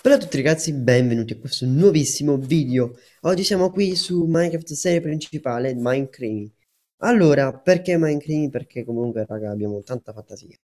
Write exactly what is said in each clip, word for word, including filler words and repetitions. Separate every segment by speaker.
Speaker 1: Bella a tutti ragazzi, benvenuti a questo nuovissimo video. Oggi siamo qui su Minecraft serie principale, Minecraft. Allora, perché Minecraft? Perché comunque raga abbiamo tanta fantasia.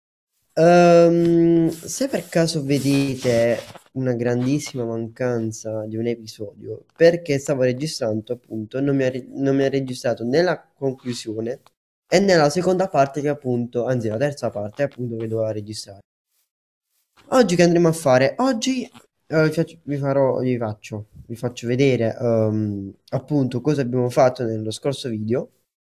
Speaker 1: Ehm, se per caso vedete una grandissima mancanza di un episodio, perché stavo registrando appunto, non mi ha, re- non mi ha registrato nella conclusione e nella seconda parte che appunto, anzi la terza parte appunto che doveva registrare. Oggi che andremo a fare? Oggi eh, vi faccio, vi farò, vi faccio, vi faccio vedere ehm, appunto cosa abbiamo fatto nello scorso video.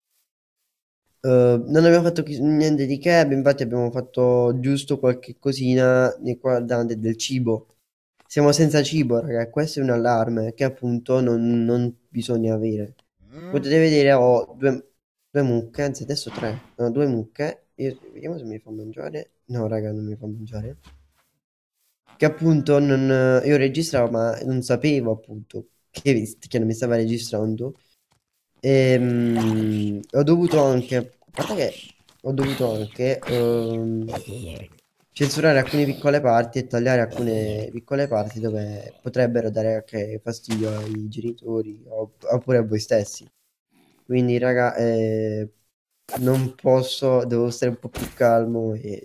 Speaker 1: Eh, non abbiamo fatto chi- niente di che, abbiamo- infatti abbiamo fatto giusto qualche cosina riguardante del cibo. Siamo senza cibo, raga, questo è un allarme che appunto non, non bisogna avere. Potete vedere ho due, due mucche, anzi adesso tre, no, due mucche. Io- vediamo se mi fa mangiare. No, raga, non mi fa mangiare. Che appunto non, io registravo ma non sapevo appunto che, che non mi stava registrando e mm, ho dovuto anche, a parte che ho dovuto anche ehm, censurare alcune piccole parti e tagliare alcune piccole parti dove potrebbero dare anche fastidio ai genitori o- oppure a voi stessi. Quindi raga, eh, non posso, devo stare un po' più calmo e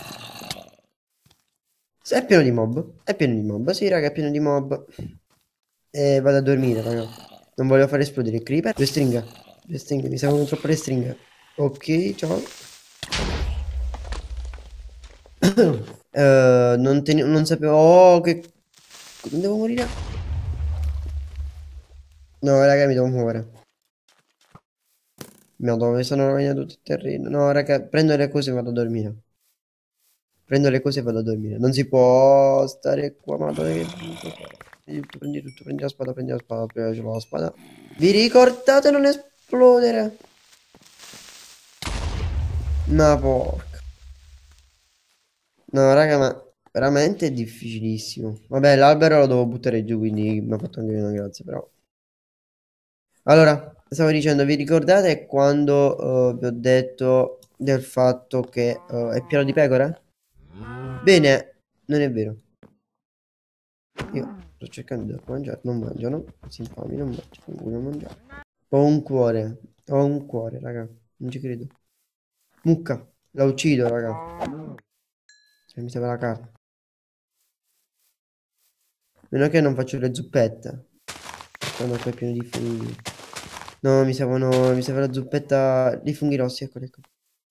Speaker 1: è pieno di mob, è pieno di mob, sì raga, è pieno di mob. E vado a dormire, raga. Non voglio fare esplodere il creeper. Due stringhe, due stringhe, mi servono troppo le stringhe. Ok, ciao. Eh, non, te- non sapevo... Oh, che... Devo morire? No, raga, mi devo muovere. Ma dove sono rovinato tutto il terreno? No, raga, prendo le cose e vado a dormire. Prendo le cose e vado a dormire. Non si può stare qua, ma dove... Prendi tutto, prendi tutto, prendi la spada, prendi la spada, prima ce l'ho la spada. Vi ricordate non esplodere? Ma porca. No, raga, ma veramente è difficilissimo. Vabbè, l'albero lo devo buttare giù, quindi mi ha fatto anche una grazia, però. Allora, stavo dicendo, vi ricordate quando eh, vi ho detto del fatto che eh, è pieno di pecore? Bene, non è vero. Io sto cercando di dar mangiare, non mangiano, si infami, non mangiano, non vogliono mangiare. Ho un cuore, ho un cuore, raga, non ci credo. Mucca, la uccido, raga. Cioè, mi serve la carne. Meno che non faccio le zuppette. Quando poi è pieno di funghi. No, mi servono, mi serve la zuppetta di funghi rossi, eccoli qua.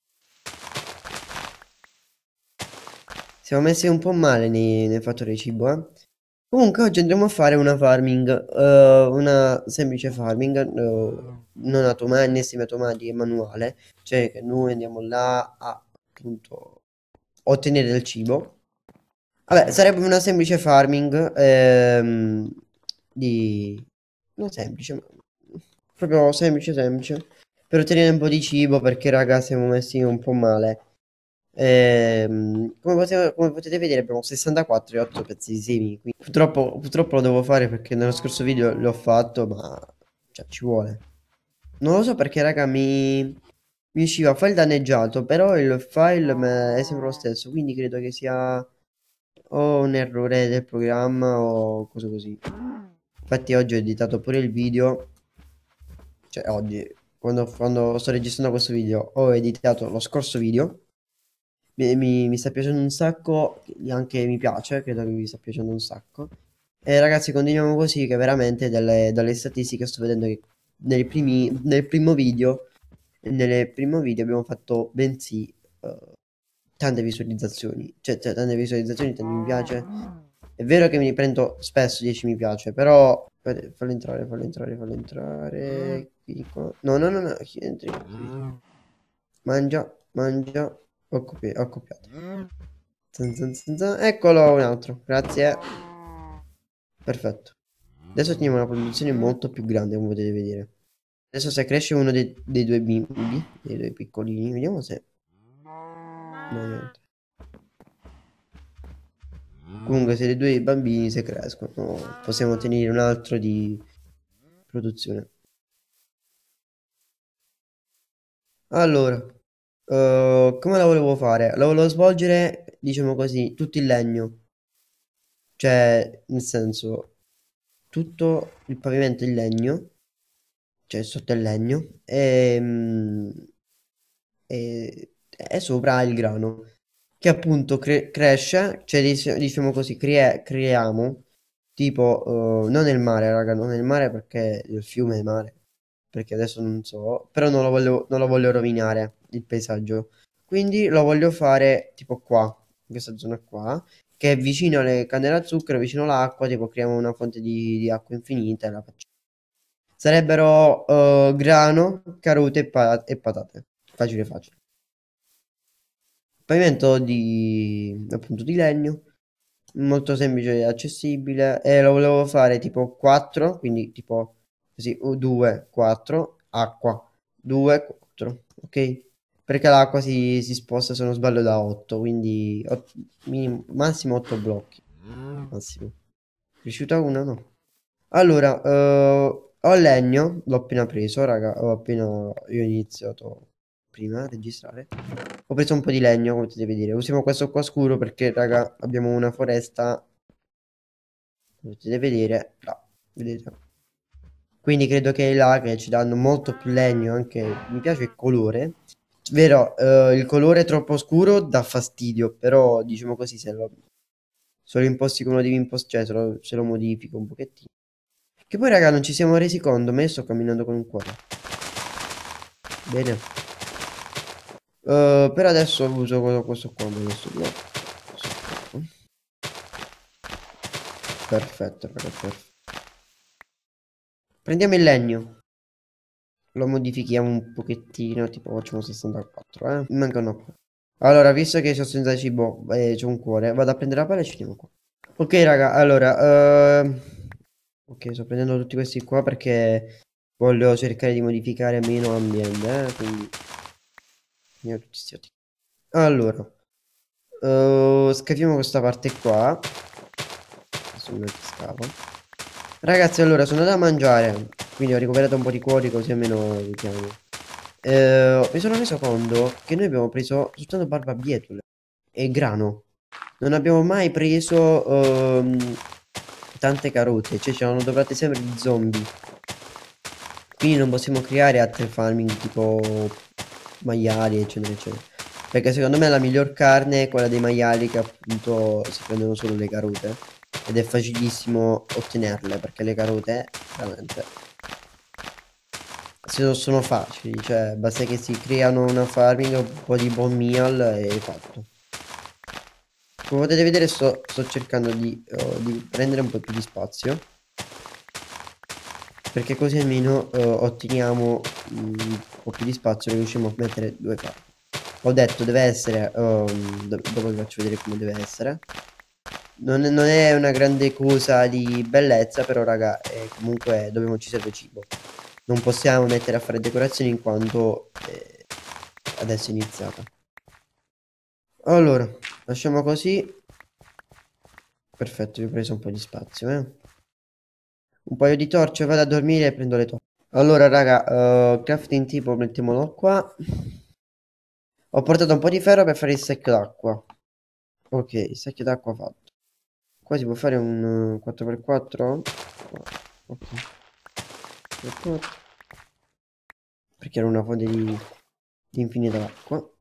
Speaker 1: Siamo messi un po' male nei, nel fattore cibo, eh. Comunque oggi andremo a fare una farming, eh, una semplice farming, eh, non automatico né semiautomatica, manuale. Cioè che noi andiamo là a, appunto, ottenere del cibo. Vabbè, sarebbe una semplice farming ehm, di... non semplice, ma proprio semplice, semplice. Per ottenere un po' di cibo perché raga siamo messi un po' male. Ehm, come potete, come potete vedere abbiamo sessantaquattro e otto pezzi di semi. Quindi purtroppo, purtroppo lo devo fare perché nello scorso video l'ho fatto, ma cioè, ci vuole. Non lo so perché raga mi... mi usciva file danneggiato, però il file me- è sempre lo stesso, quindi credo che sia o un errore del programma o cose così. Infatti oggi ho editato pure il video, cioè oggi, quando, quando sto registrando questo video, ho editato lo scorso video. Mi, mi- mi sta piacendo un sacco, anche mi piace, credo che vi sta piacendo un sacco. E ragazzi, continuiamo così che veramente dalle, dalle statistiche sto vedendo che nei primi, nel primo video, nel primo video abbiamo fatto bensì eh, tante visualizzazioni, cioè, cioè, tante visualizzazioni, tanti mi piace. È vero che mi prendo spesso dieci mi piace, però aspetta, fallo entrare, fallo entrare, fallo entrare. Qui, qua. No, no, no, no, chi entri qui. Mangia, mangia, ho copi- ho copiato. Zan, zan, zan, zan. Eccolo un altro, grazie. Perfetto. Adesso teniamo una produzione molto più grande, come potete vedere. Adesso se cresce uno dei, dei due bimbi, dei due piccolini, vediamo se... No, niente. Comunque se i due bambini se crescono, possiamo ottenere un altro di produzione. Allora, eh, come la volevo fare? La volevo svolgere, diciamo così, tutto in legno. Cioè, nel senso, tutto il pavimento in legno, cioè sotto è legno, e, mm, e, e sopra il grano, che appunto cre- cresce, cioè dic- diciamo così, crea- creiamo, tipo, eh, non nel mare, raga, non nel mare perché il fiume è mare, perché adesso non so, però non lo voglio, non lo voglio rovinare il paesaggio, quindi lo voglio fare tipo qua, in questa zona qua, che è vicino alle canne da zucchero, vicino all'acqua, tipo creiamo una fonte di, di acqua infinita e la facciamo. Sarebbero eh, grano, carote e, pa- e patate. Facile facile. Pavimento di appunto di legno, molto semplice e accessibile. E lo volevo fare tipo quattro, quindi tipo così due, quattro, acqua, due, quattro, ok? Perché l'acqua si, si sposta se non sbaglio da otto, quindi ot- minimo- massimo otto blocchi. Massimo. Riuscito a una? No. Allora, eh, ho legno, l'ho appena preso, raga, ho appena io ho iniziato prima a registrare. Ho preso un po' di legno, come potete vedere. Usiamo questo qua scuro perché, raga, abbiamo una foresta, come potete vedere, là, vedete? Quindi credo che là che ci danno molto più legno, anche mi piace il colore. Vero, eh, il colore troppo scuro dà fastidio, però diciamo così se lo, se lo imposti come lo devi impostare, cioè se lo, se lo modifico un pochettino. Che poi, raga, non ci siamo resi conto, ma io sto camminando con un cuore. Bene. Eh, per adesso uso quello- questo qua, ma adesso no. Questo qua. Perfetto, raga, perfetto. Prendiamo il legno. Lo modifichiamo un pochettino, tipo facciamo sessantaquattro, eh. Mi mancano qua. Allora, visto che sono senza cibo e c'ho un cuore, vado a prendere la palla e ci andiamo qua. Ok, raga, allora, ehm, ok, sto prendendo tutti questi qua perché voglio cercare di modificare meno l'ambiente, eh, quindi prendiamo tutti sti otti. Allora, eh, scaviamo questa parte qua. Adesso non ti scavo. Ragazzi, allora sono andato a mangiare, quindi ho recuperato un po' di cuori così almeno evitiamo. Eh, mi sono reso conto che noi abbiamo preso soltanto barbabietole e grano. Non abbiamo mai preso ehm, tante carote, cioè ci hanno dovrate sempre gli zombie. Quindi non possiamo creare altre farming tipo maiali, eccetera, eccetera. Perché secondo me la miglior carne è quella dei maiali che appunto si prendono solo le carote. Ed è facilissimo ottenerle perché le carote veramente se- sono facili, cioè basta che si creano una farming, un po' di bone meal e è fatto. Come potete vedere sto, sto cercando di, eh, di prendere un po' più di spazio perché così almeno eh, otteniamo mm, un po' più di spazio e riusciamo a mettere due farm. Ho detto deve essere, ehm, do- dopo vi faccio vedere come deve essere. Non, è non è una grande cosa di bellezza, però raga, è comunque dove ci serve cibo. Non possiamo mettere a fare decorazioni in quanto eh, adesso è iniziata. Allora, lasciamo così. Perfetto, vi ho preso un po' di spazio, eh. Un paio di torce, vado a dormire e prendo le torce. Allora, raga, eh, crafting tipo mettiamolo qua. Ho portato un po' di ferro per fare il secchio d'acqua. Ok, il secchio d'acqua fatto. Qua si può fare un eh, quattro per quattro? Ok, per quattro. Perché era una fonte di, di infinita acqua.